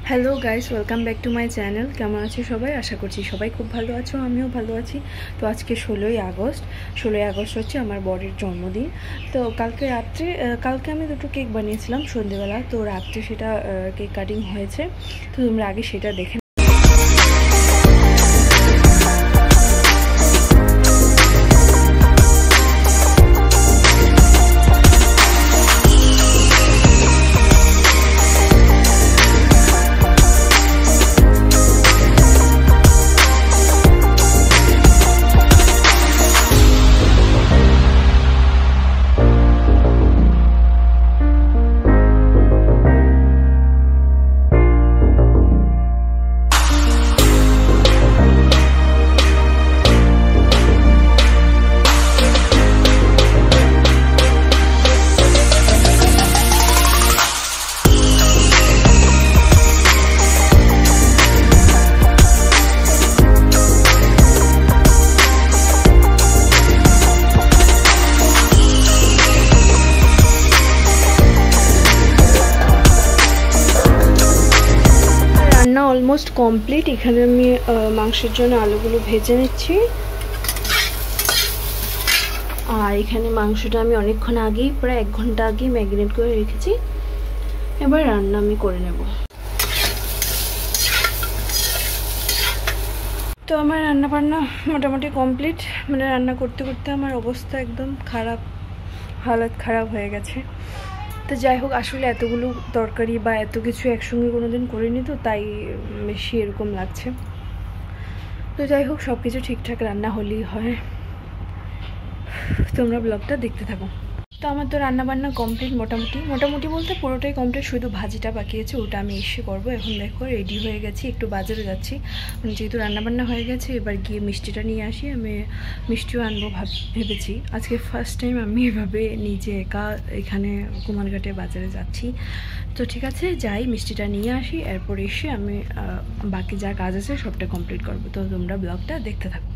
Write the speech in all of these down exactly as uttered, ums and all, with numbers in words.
Hello guys, welcome back to my channel. কেমন আছো সবাই? আশা করছি সবাই খুব ভালো আছো, আমিও ভালো আছি। তো আজকে ষোলোই আগস্ট ষোলোই আগস্ট হচ্ছে আমার বরের জন্মদিন। তো কালকে রাত্রে কালকে আমি দুটো কেক বানিয়েছিলাম সন্ধ্যেবেলা, তো রাত্রে সেটা কেক কাটিং হয়েছে। তো তোমরা আগে সেটা দেখে অলমোস্ট কমপ্লিট। এখানে আমি মাংসের জন্য আলুগুলো ভেজে নিচ্ছি, আর এখানে মাংসটা আমি অনেকক্ষণ আগেই প্রায় এক ঘন্টা আগেই ম্যারিনেট করে রেখেছি। এবার রান্না আমি করে নেব। তো আমার রান্না বান্না মোটামুটি কমপ্লিট। মানে রান্না করতে করতে আমার অবস্থা একদম খারাপ, হালত খারাপ হয়ে গেছে। তো যাই হোক, আসলে এতগুলো তরকারি বা এত কিছু একসঙ্গে কোনোদিন করিনি, তো তাই বেশি এরকম লাগছে। তো যাই হোক, সব কিছু ঠিকঠাক রান্না হলেই হয়। তোমরা ব্লগটা দেখতে থাকো। তো আমার তো রান্না বান্না কমপ্লিট, মোটামুটি মোটামুটি বলতে পুরোটাই কমপ্লিট, শুধু ভাজিটা বাকি আছে, ওটা আমি এসে করবো। এখন দেখো রেডি হয়ে গেছি, একটু বাজারে যাচ্ছি। যেহেতু রান্নাবান্না হয়ে গেছে, এবার গিয়ে মিষ্টিটা নিয়ে আসি। আমি মিষ্টিও আনবো ভাব ভেবেছি। আজকে ফার্স্ট টাইম আমি এভাবে নিজে একা এখানে কুমারঘাটে বাজারে যাচ্ছি। তো ঠিক আছে, যাই, মিষ্টিটা নিয়ে আসি, এরপর এসে আমি বাকি যা কাজ আছে সবটা কমপ্লিট করবো। তো তোমরা ব্লগটা দেখতে থাকো।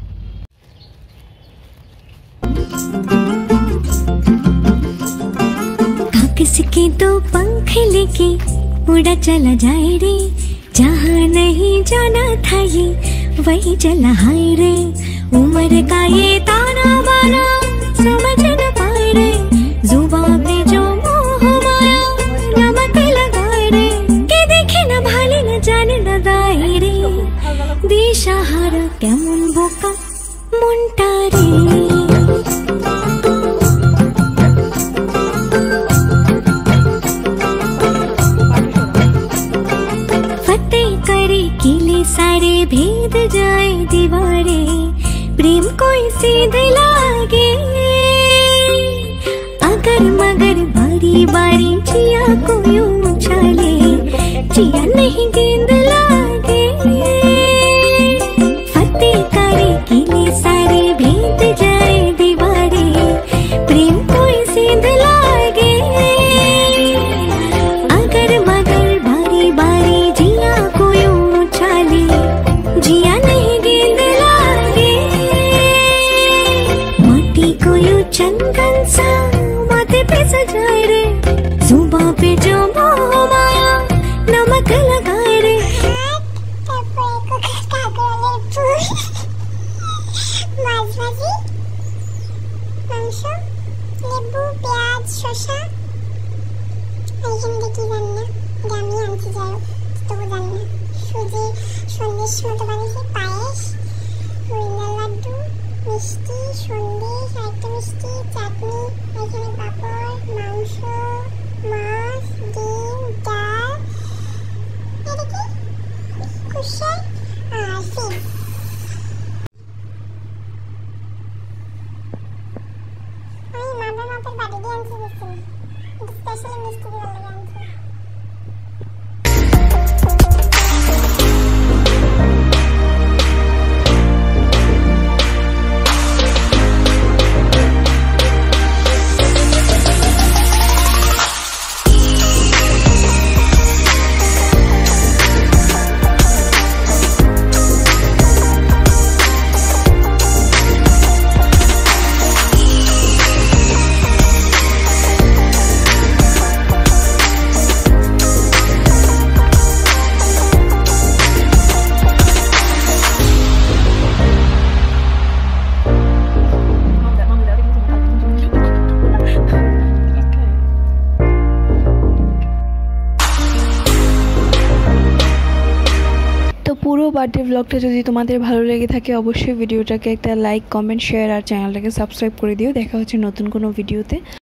किसके दो पंख लेके उड़ा चला जाए रे, जहाँ नहीं जाना था ये वही चला हाय रे। उम्र का ये ताना बाना समझ न पाए रे, जुबान पे जो मोह माया नमक लगाए रे। के देखे न भाले न जाने न दाए रे, दिशाहारा केमन बोका मुंटा रे। सारे भेद जाए दीवारे, प्रेम कोई सीध लागे। अगर मगर बारी बारी जिया को यूं उछाले, जिया नहीं गेंद लागे। फतेह करे किले सारे भेद जाए दीवारे, प्रेम कोई सीध लागे। अगर मगर बारी बारी जिया को यूं जिया नहीं गेंद लागे। माटी को यू चंदन सा माथे पे सजाए रे, जुबां पे जो मोह माया नमक लगाए रे। মাংস, লেবু, পেঁয়াজ, শসা। এইখানে দেখি রান্না আমি আনছি, যাই হোক তবু রান্না। সুজি সন্দেশ মতো বানিয়েছি, পায়েস, রুইনার লাড্ডু, মিষ্টি, সন্দেশ, আরেকটা মিষ্টি, চাটনি, এখানে পাঁপড়, মাংস, মাছ, ডিম, ডাল, এটা কি কুশা আর সিম। আমি মাদার মাপের বাড়ি দিয়ে আনছি, বুঝছি স্পেশালি মিষ্টি দিয়ে ভালো আনছি। পুরো বার্থডে ব্লগটা যদি তোমাদের ভালো লেগে থাকে অবশ্যই ভিডিওটাকে একটা লাইক কমেন্ট শেয়ার আর চ্যানেলটাকে সাবস্ক্রাইব করে দিও। দেখা হচ্ছে নতুন কোনো ভিডিওতে।